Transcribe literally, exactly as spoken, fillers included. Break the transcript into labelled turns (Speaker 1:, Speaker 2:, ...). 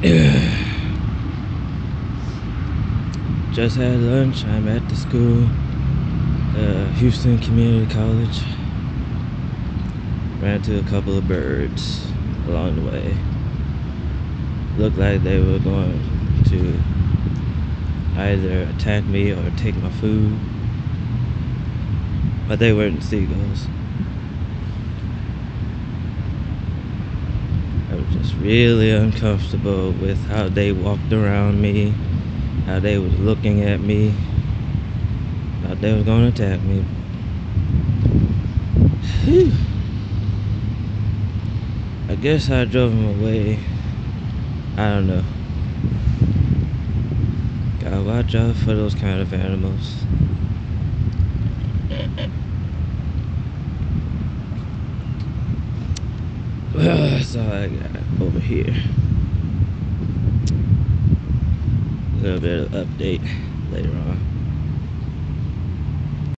Speaker 1: Just had lunch. I'm at the school, uh, Houston Community College. Ran into a couple of birds along the way. Looked like they were going to either attack me or take my food, but they weren't seagulls. I was just really uncomfortable with how they walked around me, how they was looking at me. Thought they was gonna attack me. Whew. I guess I drove them away. I don't know. Gotta watch out for those kind of animals. Well, that's all I got over here. A little bit of update later on.